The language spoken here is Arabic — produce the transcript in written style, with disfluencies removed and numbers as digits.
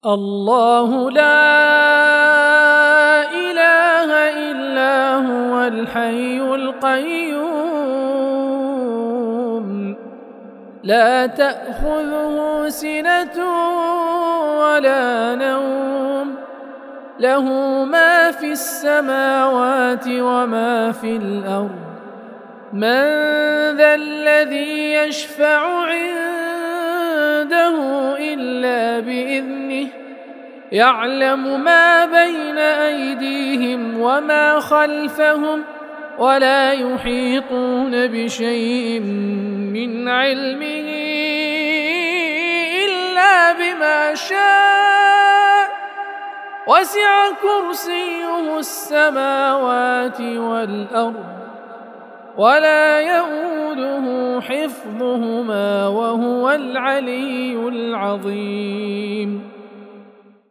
الله لا إله إلا هو الحي القيوم لا تأخذه سنة ولا نوم له ما في السماوات وما في الأرض من ذا الذي يشفع عنده إلا بإذنه يعلم ما بين أيديهم وما خلفهم ولا يحيطون بشيء من علمه إلا بما شاء وسع كرسيه السماوات والأرض ولا يؤوده حفظهما وهو العلي العظيم